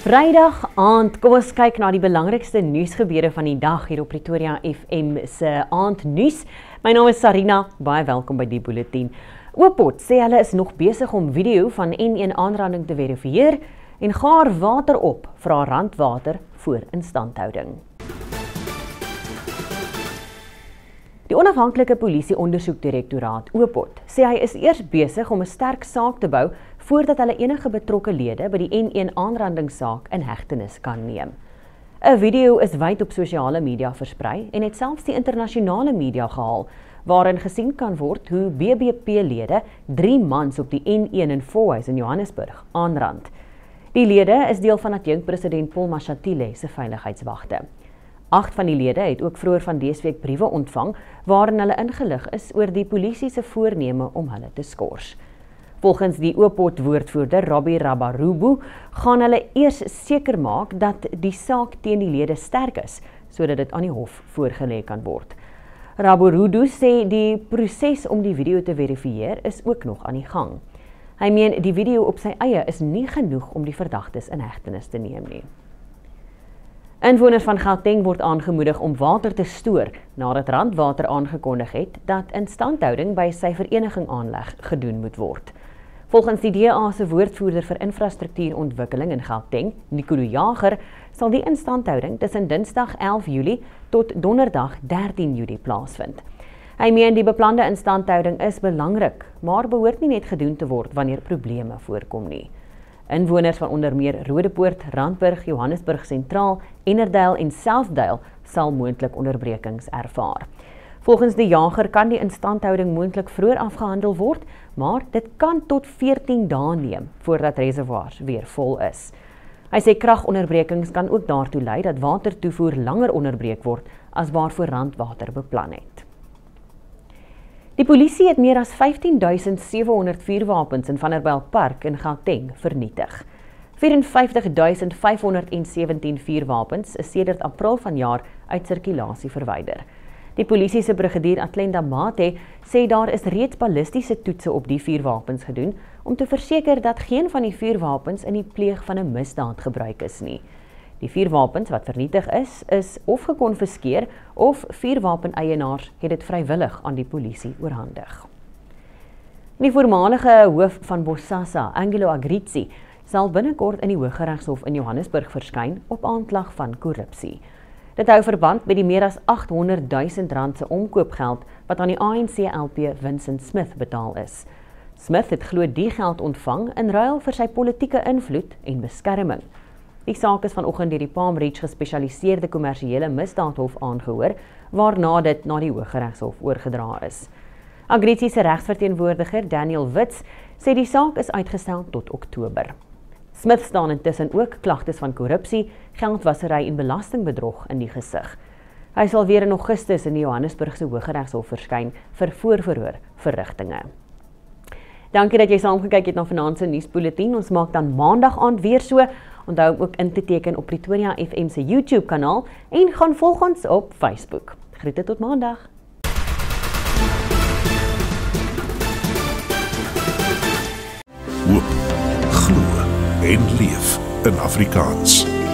Vrydag aand, kom ons kyk na die belangrikste nuusgebeure van die dag hier op Pretoria FM se aandnuus. My naam is Sarina, baie welkom by die bulletin. Opod sê hulle is nog besig om video van N1 aanranding te verifieer en gaar water op vir haar randwater voor instandhouding. Die Onafhanklike Polisieondersoekdirektoraat, Opod, sê hy is eers besig om 'n sterk saak te bou voordat hulle enige betrokke lede by die N1 aanrandingssaak in hegtenis kan neem. 'n Video is wyd op sosiale media versprei en het selfs die internasionale media gehaal, waarin gesien kan word hoe BBP-lede 3 mans op die N1 in Fourways in Johannesburg aanrand. Die lede is deel van adjunkpresident Paul Mashatile se veiligheidswagte. 8 van die lede het ook vroeër van dese week briewe ontvang waarin hulle ingelig is oor die polisie se voorneme om hulle te skors. Volgens die Opod woordvoerder Robbie Rabarubu gaan hulle eers seker maak dat die saak teen die lede sterk is, sodat dit aan die hof voorgelê kan word. Rabarubu sê die proses om die video te verifieer is ook nog aan die gang. Hy meen die video op sy eie is nie genoeg om die verdagtes in hegtenis te neem nie. Inwoners van Gauteng word aangemoedig om water te stoor nadat Randwater aangekondig het dat instandhouding by sy vereniging aanleg gedoen moet word. Volgens die DA se woordvoerder vir infrastruktuurontwikkeling in Gauteng, Nico Jager, sal die instandhouding tussen Dinsdag 11 Julie tot Donderdag 13 Julie plaasvind. Hy meen die beplande instandhouding is belangrik, maar behoort nie net gedoen te word wanneer probleme voorkom nie. Inwoners van onder meer Rodepoort, Randburg, Johannesburg Sentraal, Ennerdale en Southdale sal moontlik onderbrekings ervaar. Volgens die jager kan die instandhouding moontlik vroeër afgehandel word, maar dit kan tot 14 dae neem voordat reservoirs weer vol is. Hy sê kragonderbrekings kan ook daartoe lei dat watertoevoer langer onderbreek word as waarvoor Randwater beplan het. Die polisie het meer as 15.700 vuurwapens in Vanderbijlpark Park in Gauteng vernietig. 54.517 vuurwapens is sedert April vanjaar uit sirkulasie verwyder. Die polisie se brigadier Atlenda Mate sê daar is reeds ballistiese toetse op die vuurwapens gedoen om te verseker dat geen van die vuurwapens in die pleeg van 'n misdaad gebruik is nie. Die vuurwapens wat vernietig is of gekonfiskeer of vuurwapeneienaars het dit vrywillig aan die polisie oorhandig. Die voormalige hoof van Bosasa, Angelo Agrizzi, sal binnekort in die Hooggeregshof in Johannesburg verskyn op aanklag van korrupsie. Dit hou verband met die meer as 800.000 rand se omkoopgeld wat aan die ANC-LP Vincent Smith betaal is. Smith het glo die geld ontvang in ruil vir sy politieke invloed en beskerming. Die saak is vanoggend deur die Palm Ridge gespesialiseerde kommersiële misdaadhof aangehoor, waarna dit na die Hooggeregshof oorgedra is. Agrizzi se regsverteenwoordiger Daniel Wits sê die saak is uitgestel tot Oktober. Smith staan intussen ook klagtes van korrupsie, geldwasery en belastingbedrog in die gesig. Hy sal weer in Augustus in die Johannesburgse Hooggeregshof verskyn vir voorverhoor verrigtinge. Dankie dat jy saamgekyk het na vanaand se nuusbulletin. Ons maak dan maandag aand weer so. Onthou om ook in te teken op Pretoria FM se YouTube kanaal en gaan volg ons op Facebook. Groete tot maandag. Hoop, glo en leef in Afrikaans.